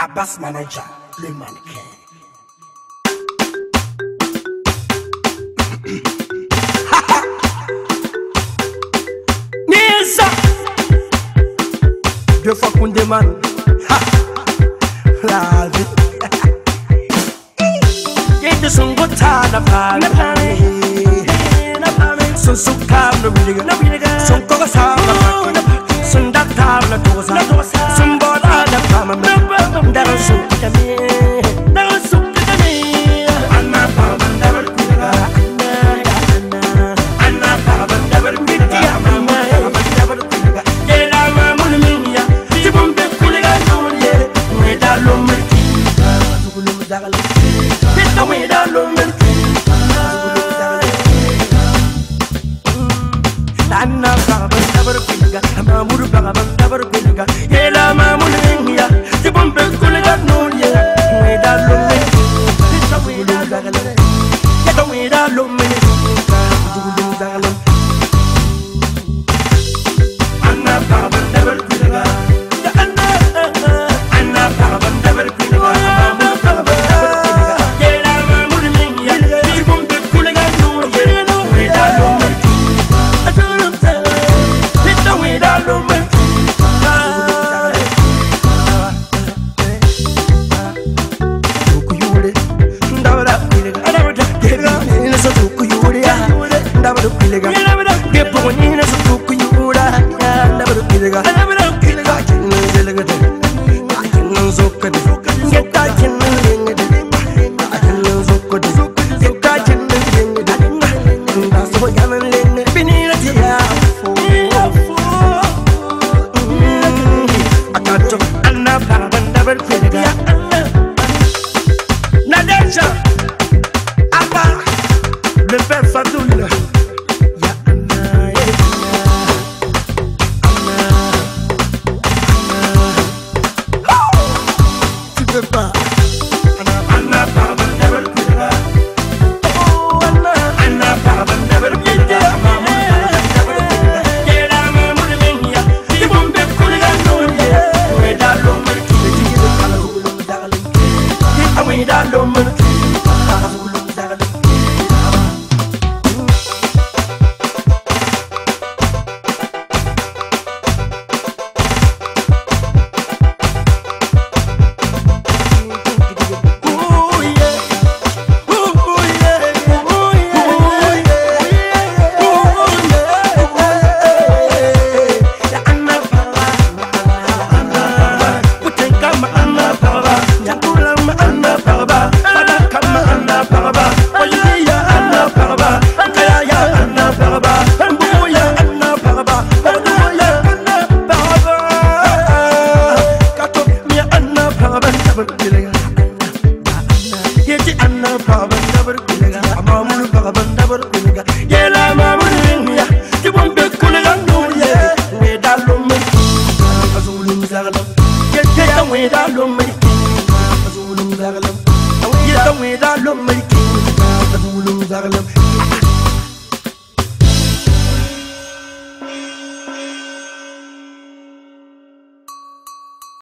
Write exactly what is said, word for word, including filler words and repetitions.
Abbas Manager, le mannequin. Nisa, deux fois qu'on demande la vie. Y'a de son gota na pane, na pane, son soukam no biliga, son koga sa na son daktar na tosa, son bola na pama, ndara son kami, ndara son kami, anna pama ndara kuga, anna, anna pama ndara kuga, anna pama ndara kuga, yela mamun miya, tibumbe kuliga nuriye, mweda lomirki, zugulu mdagal, tita mweda lomirki. Anna baba never kuliga, mamuru baba never kuliga. Yela mamul mingiya, tibumbe kuliga nuriye. Mweda lume, tita mweda lume, tita mweda lume, tugulu dagalum. Anna baba never kuliga, Anna, Anna baba never kuliga, mamuru baba never kuliga. Yela mamul mingiya, tibumbe kuliga nuriye. Mweda lume. Don't